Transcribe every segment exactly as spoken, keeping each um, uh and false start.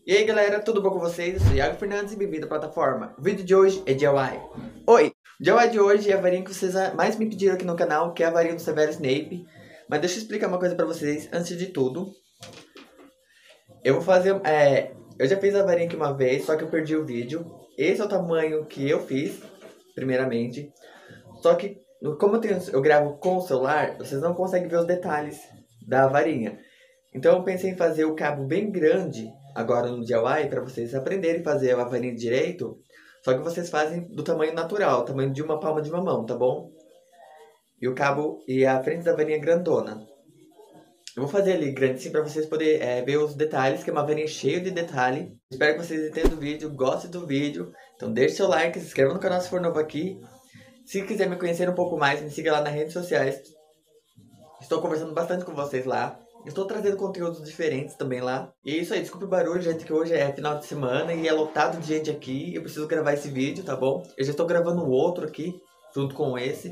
E aí galera, tudo bom com vocês? Eu sou Iago Fernandes e bem-vindo à plataforma. O vídeo de hoje é D I Y. Oi! O D I Y de hoje é a varinha que vocês mais me pediram aqui no canal, que é a varinha do Severo Snape. Mas deixa eu explicar uma coisa pra vocês antes de tudo. Eu vou fazer... É, eu já fiz a varinha aqui uma vez, só que eu perdi o vídeo. Esse é o tamanho que eu fiz, primeiramente. Só que, como eu, tenho, eu gravo com o celular, vocês não conseguem ver os detalhes da varinha. Então eu pensei em fazer o cabo bem grande agora no D I Y para vocês aprenderem a fazer a varinha direito. Só que vocês fazem do tamanho natural, tamanho de uma palma de uma mão, tá bom? E o cabo e a frente da varinha grandona. Eu vou fazer ali grande sim para vocês poderem é, ver os detalhes, que é uma varinha cheia de detalhe. Espero que vocês entendam o vídeo, gostem do vídeo. Então deixe seu like, se inscreva no canal se for novo aqui. Se quiser me conhecer um pouco mais, me siga lá nas redes sociais. Estou conversando bastante com vocês lá. Estou trazendo conteúdos diferentes também lá. E é isso aí, desculpe o barulho, gente, que hoje é final de semana e é lotado de gente aqui. Eu preciso gravar esse vídeo, tá bom? Eu já estou gravando um outro aqui, junto com esse.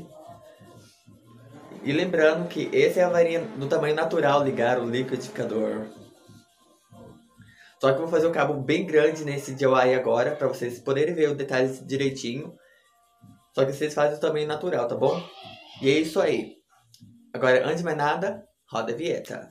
E lembrando que esse é a varinha do tamanho natural, ligar o liquidificador. Só que eu vou fazer um cabo bem grande nesse D I Y agora, para vocês poderem ver os detalhes direitinho. Só que vocês fazem o tamanho natural, tá bom? E é isso aí. Agora, antes de mais nada, roda a vinheta.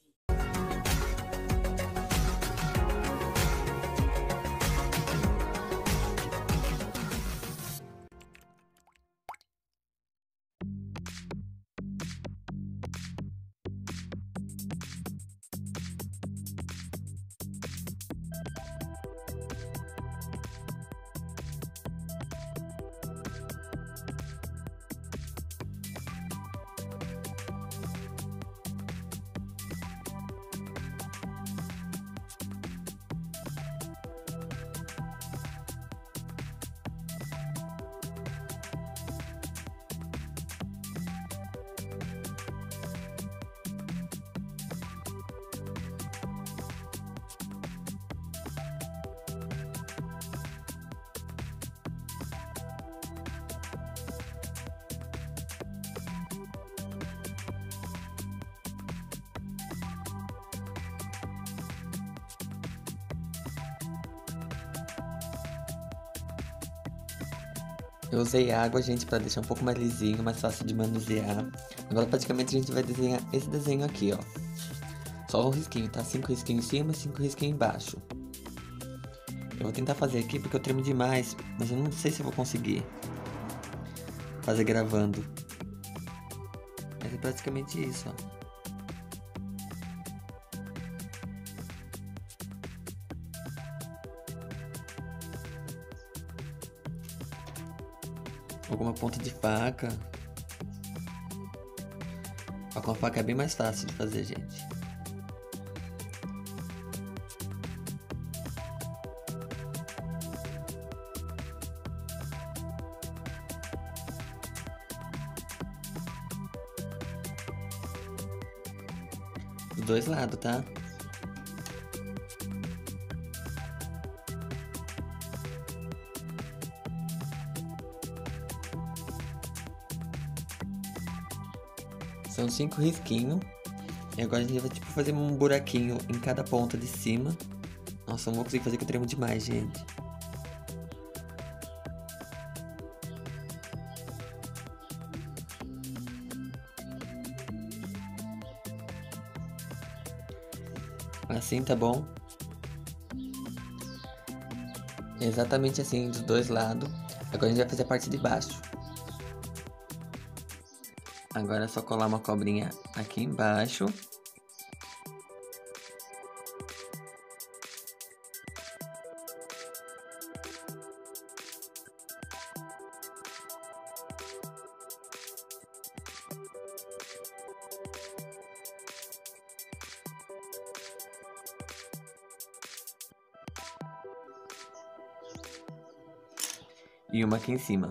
Eu usei água, gente, para deixar um pouco mais lisinho, mais fácil de manusear. Agora praticamente a gente vai desenhar esse desenho aqui, ó. Só um risquinho, tá? Cinco risquinhos em cima, cinco risquinhos embaixo. Eu vou tentar fazer aqui porque eu tremo demais, mas eu não sei se eu vou conseguir fazer gravando. Mas é praticamente isso, ó. Alguma ponta de faca. Ó, com a faca é bem mais fácil de fazer, gente. Dos dois lados, tá? São cinco risquinhos. E agora a gente vai tipo fazer um buraquinho em cada ponta de cima. Nossa, eu não vou conseguir fazer que eu tremo demais, gente. Assim, tá bom? Exatamente assim, dos dois lados. Agora a gente vai fazer a parte de baixo. Agora é só colar uma cobrinha aqui embaixo. E uma aqui em cima.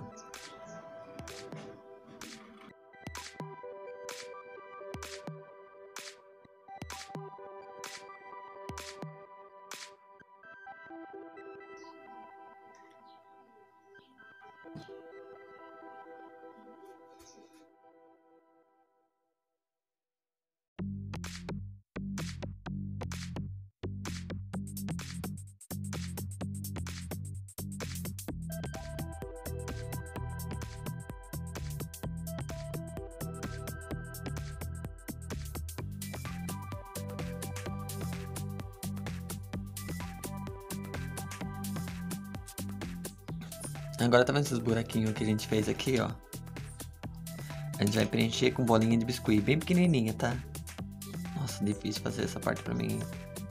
Agora tá vendo esses buraquinhos que a gente fez aqui, ó? A gente vai preencher com bolinha de biscuit, bem pequenininha, tá? Nossa, difícil fazer essa parte pra mim.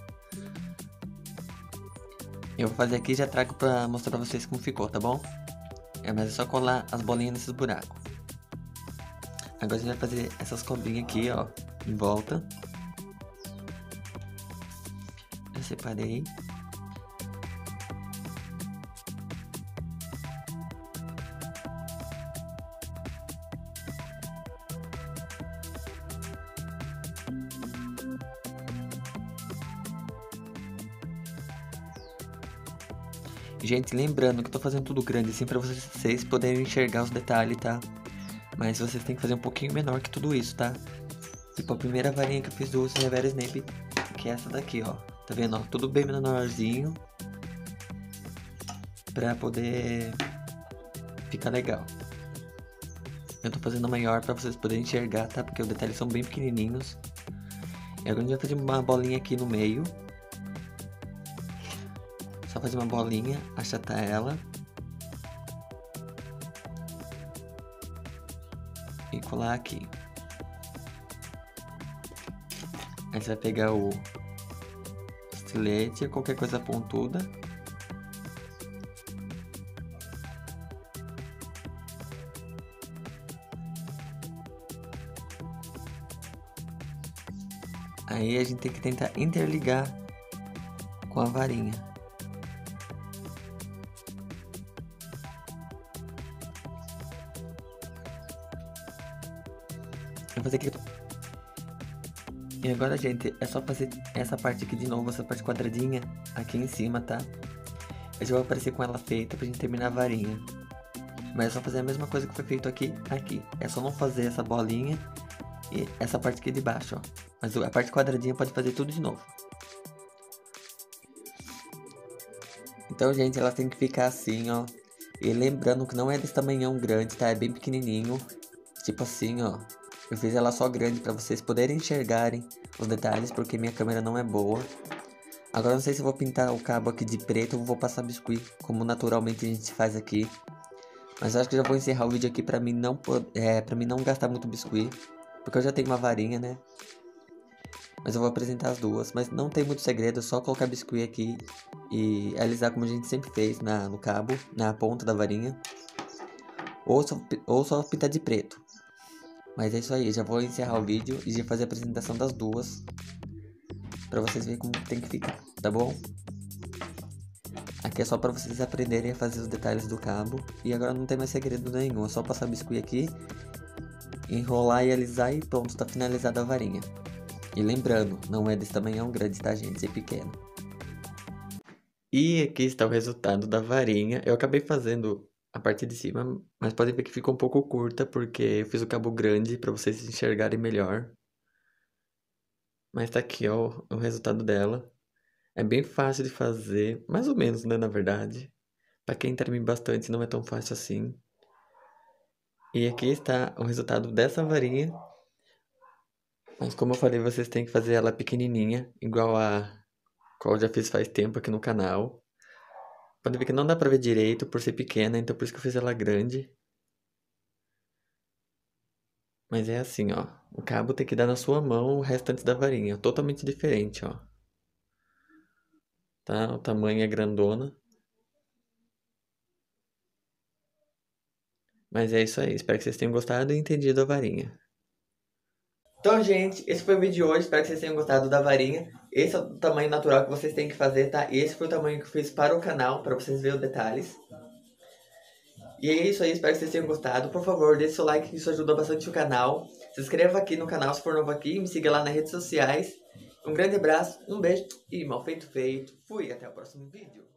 Eu vou fazer aqui e já trago pra mostrar pra vocês como ficou, tá bom? É, mas é só colar as bolinhas nesses buracos. Agora a gente vai fazer essas cobrinhas aqui, ó, em volta. Já separei. Gente, lembrando que eu tô fazendo tudo grande assim pra vocês poderem enxergar os detalhes, tá? Mas vocês têm que fazer um pouquinho menor que tudo isso, tá? Tipo, a primeira varinha que eu fiz do Severo Snape, que é essa daqui, ó. Tá vendo, ó? Tudo bem menorzinho. Pra poder ficar legal. Eu tô fazendo maior pra vocês poderem enxergar, tá? Porque os detalhes são bem pequenininhos. E agora a gente vai fazer uma bolinha aqui no meio. Só fazer uma bolinha, achatar ela. E colar aqui. Aí você vai pegar o estilete, qualquer coisa pontuda. Aí a gente tem que tentar interligar com a varinha. Vou fazer aqui. E agora, gente, é só fazer essa parte aqui de novo, essa parte quadradinha aqui em cima, tá? Eu já vou aparecer com ela feita pra gente terminar a varinha. Mas é só fazer a mesma coisa que foi feito aqui, aqui. É só não fazer essa bolinha e essa parte aqui de baixo, ó. Mas a parte quadradinha pode fazer tudo de novo. Então, gente, ela tem que ficar assim, ó. E lembrando que não é desse tamanhão grande, tá? É bem pequenininho. Tipo assim, ó. Eu fiz ela só grande pra vocês poderem enxergarem os detalhes, porque minha câmera não é boa. Agora não sei se eu vou pintar o cabo aqui de preto ou vou passar biscuit, como naturalmente a gente faz aqui. Mas eu acho que já vou encerrar o vídeo aqui pra mim não, é, pra mim não gastar muito biscuit, porque eu já tenho uma varinha, né? Mas eu vou apresentar as duas, mas não tem muito segredo, é só colocar biscuit aqui e alisar como a gente sempre fez na, no cabo, na ponta da varinha. Ou só, ou só pintar de preto. Mas é isso aí, já vou encerrar o vídeo e já fazer a apresentação das duas pra vocês verem como tem que ficar, tá bom? Aqui é só pra vocês aprenderem a fazer os detalhes do cabo. E agora não tem mais segredo nenhum, é só passar biscuit aqui, enrolar e alisar e pronto, tá finalizada a varinha. E lembrando, não é desse tamanho grande, tá, gente? É pequeno. E aqui está o resultado da varinha. Eu acabei fazendo a parte de cima, mas podem ver que ficou um pouco curta, porque eu fiz o cabo grande para vocês enxergarem melhor. Mas tá aqui, ó, o resultado dela. É bem fácil de fazer, mais ou menos, né, na verdade. Para quem treme bastante, não é tão fácil assim. E aqui está o resultado dessa varinha. Mas como eu falei, vocês têm que fazer ela pequenininha, igual a qual eu já fiz faz tempo aqui no canal. Pode ver que não dá pra ver direito por ser pequena, então por isso que eu fiz ela grande. Mas é assim, ó. O cabo tem que dar na sua mão o restante da varinha. Totalmente diferente, ó. Tá? O tamanho é grandona. Mas é isso aí. Espero que vocês tenham gostado e entendido a varinha. Então, gente, esse foi o vídeo de hoje. Espero que vocês tenham gostado da varinha. Esse é o tamanho natural que vocês têm que fazer, tá? Esse foi o tamanho que eu fiz para o canal, para vocês verem os detalhes. E é isso aí, espero que vocês tenham gostado. Por favor, deixe seu like, que isso ajuda bastante o canal. Se inscreva aqui no canal se for novo aqui. Me siga lá nas redes sociais. Um grande abraço, um beijo e mal feito feito. Fui, até o próximo vídeo.